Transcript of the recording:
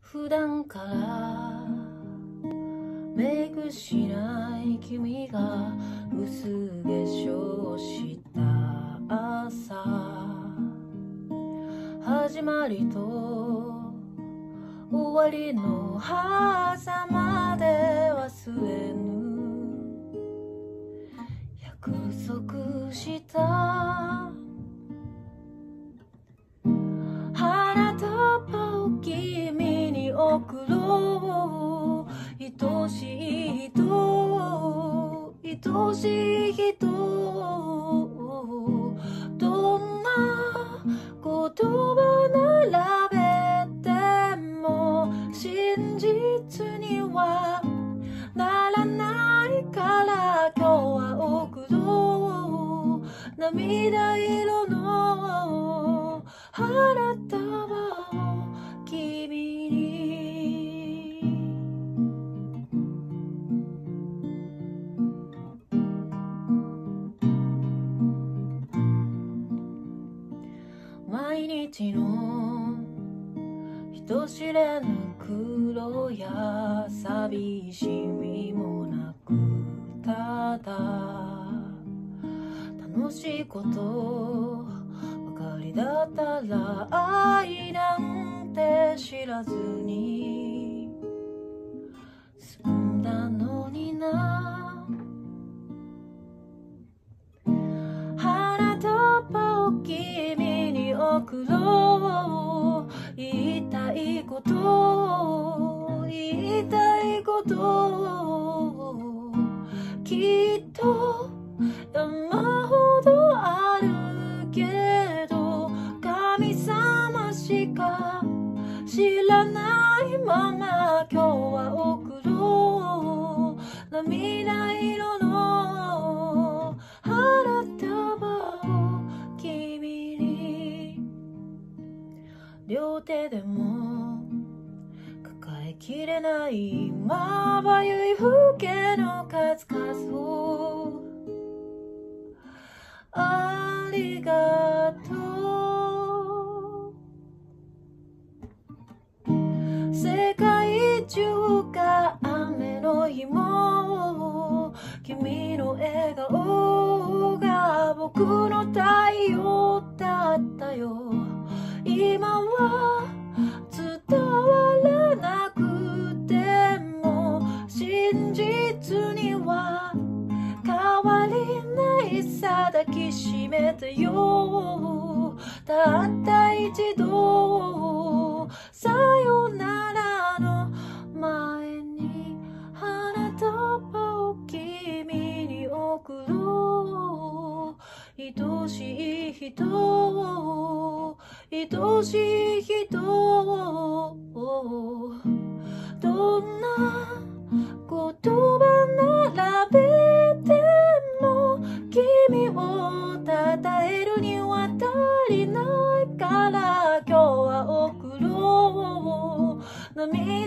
普段からメイクしない君が薄化粧した朝、始まりと終わりの狭間で忘れぬ約束した花束を君に贈ろう。愛しい人、愛しい人、どんな言葉並べても真実にはならないから今日は贈ろう。涙色の花束を君に。毎日の人知れぬ苦労や寂しみもなく、ただ楽しいことばかりだったら愛なんて知らずに済んだのにな。花束を君に贈ろう。言いたいこと言いたいこときっと山ほどあるけど神様しか知らないまま今日は贈ろう。涙色の花束を君に。両手でも抱えきれないまばゆい風景の数々をありがとう。世界中が雨の日も君の笑顔が僕の太陽だったよ。今は伝わらなくても真実には変わりないさ。抱きしめてよたった一度。さよならの前に花束を君に贈ろう。愛しい人愛しい人、どんな言葉並べても君を称えるには足りないから今日は贈ろう。涙